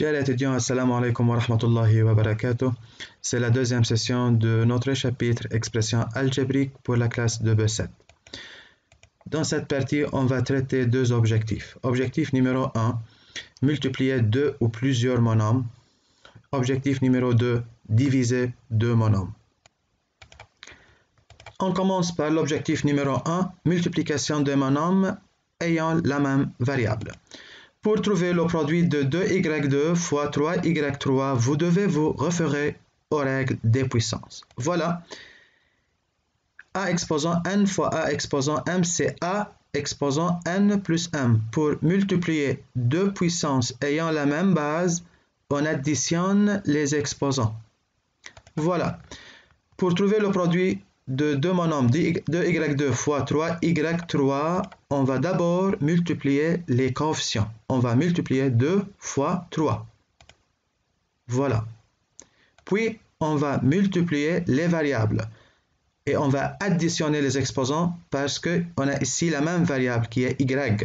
Chers étudiants, assalamu alaikum wa rahmatullahi wa barakatuh. C'est la deuxième session de notre chapitre Expression algébrique pour la classe de B7. Dans cette partie, on va traiter deux objectifs. Objectif numéro 1, multiplier deux ou plusieurs monomes. Objectif numéro 2, diviser deux monomes. On commence par l'objectif numéro 1, multiplication de monomes ayant la même variable. Pour trouver le produit de 2y2 fois 3y3, vous devez vous référer aux règles des puissances. Voilà. A exposant n fois A exposant m, c'est A exposant n plus m. Pour multiplier deux puissances ayant la même base, on additionne les exposants. Voilà. Pour trouver le produit de deux monomes 2y2 fois 3y3, on va d'abord multiplier les coefficients. On va multiplier 2 fois 3. Voilà. Puis, on va multiplier les variables. Et on va additionner les exposants parce qu'on a ici la même variable qui est y.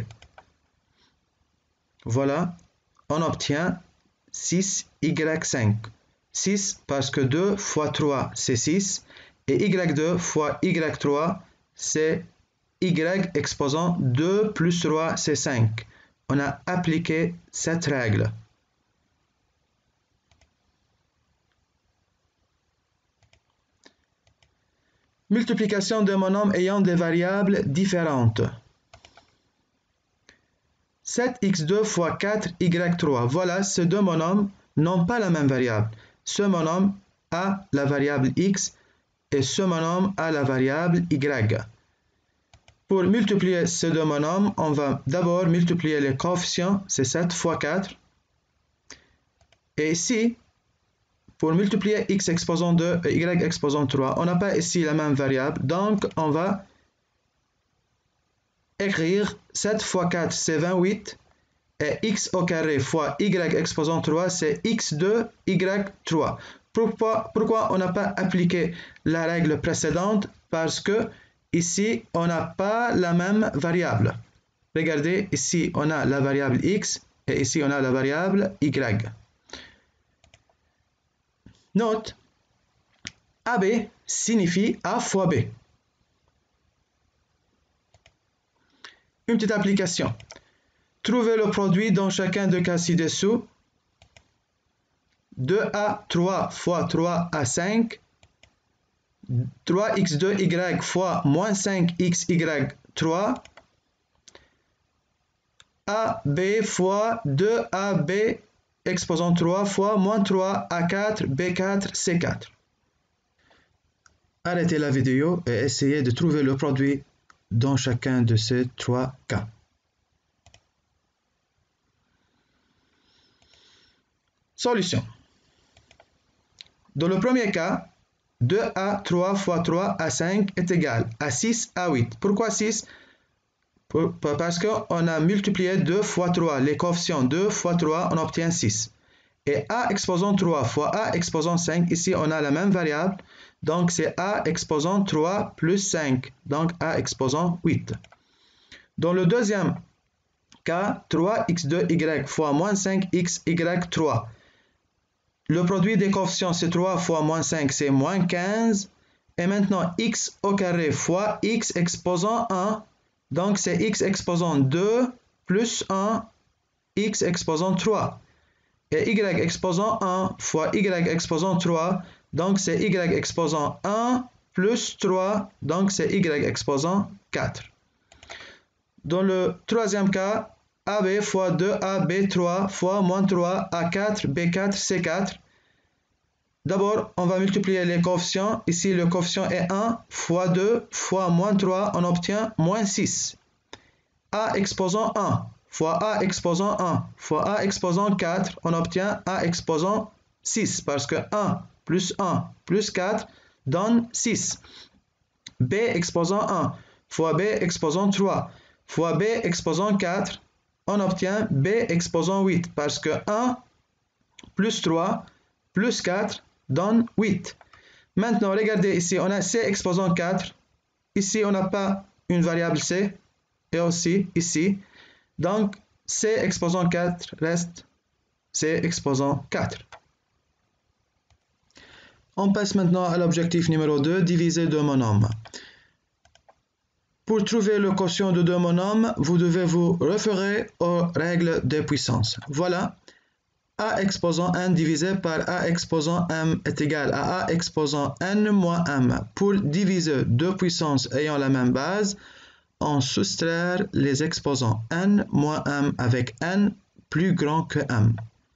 Voilà. On obtient 6y5. 6 parce que 2 fois 3, c'est 6. Et y2 fois y3, c'est y exposant 2 plus 3, c'est 5. On a appliqué cette règle. Multiplication de monomes ayant des variables différentes. 7x2 fois 4y3. Voilà, ces deux monomes n'ont pas la même variable. Ce monome a la variable x et ce monome a la variable y. Pour multiplier ces deux monomes, on va d'abord multiplier les coefficients, c'est 7 fois 4. Et ici, pour multiplier x exposant 2 et y exposant 3, on n'a pas ici la même variable, donc on va écrire 7 fois 4, c'est 28, et x au carré fois y exposant 3, c'est x2, y3. Pourquoi on n'a pas appliqué la règle précédente? Parce que ici, on n'a pas la même variable. Regardez, ici, on a la variable x et ici, on a la variable y. Note, AB signifie A fois B. Une petite application. Trouvez le produit dans chacun des cas ci-dessous. 2a3 fois 3a5, 3x2y fois moins 5xy3, ab fois 2ab exposant 3 fois moins 3a4 b4 c4. Arrêtez la vidéo et essayez de trouver le produit dans chacun de ces trois cas. Solution. Dans le premier cas, 2a3 fois 3a5 est égal à 6a8. Pourquoi 6? Parce qu'on a multiplié 2 fois 3. Les coefficients 2 fois 3, on obtient 6. Et a exposant 3 fois a exposant 5, ici on a la même variable. Donc c'est a exposant 3 plus 5. Donc a exposant 8. Dans le deuxième cas, 3x2y fois moins 5xy3. Le produit des coefficients, c'est 3 fois moins 5, c'est moins 15. Et maintenant, x au carré fois x exposant 1. Donc, c'est x exposant 2 plus 1, x exposant 3. Et y exposant 1 fois y exposant 3. Donc, c'est y exposant 1 plus 3. Donc, c'est y exposant 4. Dans le troisième cas, AB fois 2AB3 fois moins 3A4 B4 C4. D'abord, on va multiplier les coefficients. Ici, le coefficient est 1 fois 2 fois moins 3, on obtient moins 6. A exposant 1 fois A exposant 1 fois A exposant 4, on obtient A exposant 6 parce que 1 plus 4 donne 6. B exposant 1 fois B exposant 3 fois B exposant 4, on obtient B exposant 8 parce que 1 plus 3 plus 4 donne 8. Maintenant, regardez ici, on a C exposant 4. Ici, on n'a pas une variable C. Et aussi ici. Donc, C exposant 4 reste c'est exposant 4. On passe maintenant à l'objectif numéro 2, diviser deux monomes. Pour trouver le quotient de deux monomes, vous devez vous référer aux règles des puissances. Voilà, a exposant n divisé par a exposant m est égal à a exposant n moins m. Pour diviser deux puissances ayant la même base, on soustraire les exposants n moins m avec n plus grand que m.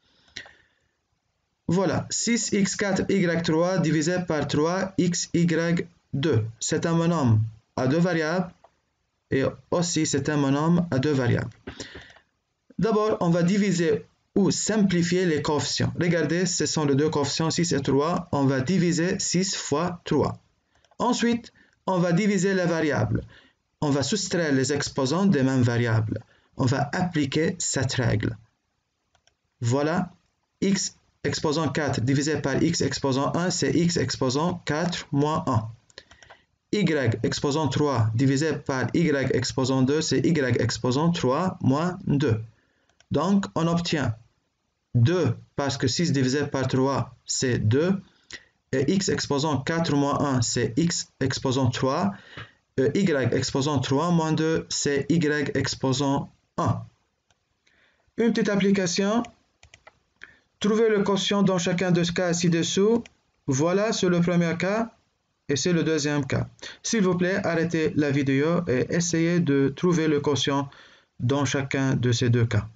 Voilà, 6x4y3 divisé par 3xy2. C'est un monome à deux variables et aussi c'est un monome à deux variables. D'abord, on va diviser ou simplifier les coefficients. Regardez, ce sont les deux coefficients 6 et 3. On va diviser 6 fois 3. Ensuite, on va diviser les variables. On va soustraire les exposants des mêmes variables. On va appliquer cette règle. Voilà, x exposant 4 divisé par x exposant 1, c'est x exposant 4 moins 1. Y exposant 3 divisé par y exposant 2, c'est y exposant 3 moins 2. Donc, on obtient 2 parce que 6 divisé par 3, c'est 2. Et x exposant 4 moins 1, c'est x exposant 3. Et y exposant 3 moins 2, c'est y exposant 1. Une petite application. Trouvez le quotient dans chacun de ces cas ci-dessous. Voilà, c'est le premier cas et c'est le deuxième cas. S'il vous plaît, arrêtez la vidéo et essayez de trouver le quotient dans chacun de ces deux cas.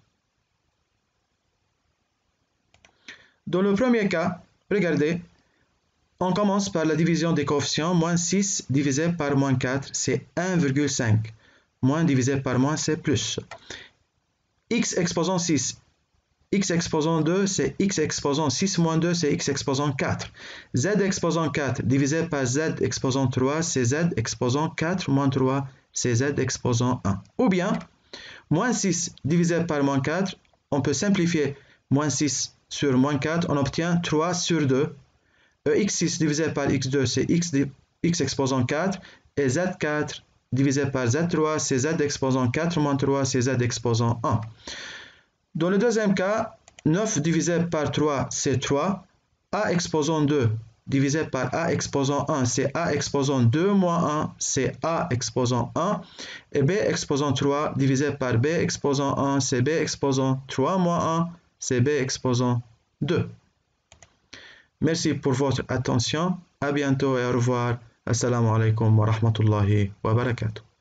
Dans le premier cas, regardez, on commence par la division des coefficients. Moins 6 divisé par moins 4, c'est 1,5. Moins divisé par moins, c'est plus. X exposant 6. X exposant 2, c'est x exposant 6 moins 2, c'est x exposant 4. Z exposant 4 divisé par z exposant 3, c'est z exposant 4 moins 3, c'est z exposant 1. Ou bien, moins 6 divisé par moins 4, on peut simplifier moins 6 sur moins 4, on obtient 3 sur 2. x6 divisé par x2, c'est x exposant 4. Et z4 divisé par z3, c'est z exposant 4 moins 3, c'est z exposant 1. Dans le deuxième cas, 9 divisé par 3, c'est 3. A exposant 2 divisé par A exposant 1, c'est A exposant 2 moins 1, c'est A exposant 1. Et B exposant 3 divisé par B exposant 1, c'est B exposant 3 moins 1, c'est B exposant 2. Merci pour votre attention. À bientôt et au revoir. Assalamu alaikum wa rahmatullahi wa barakatuh.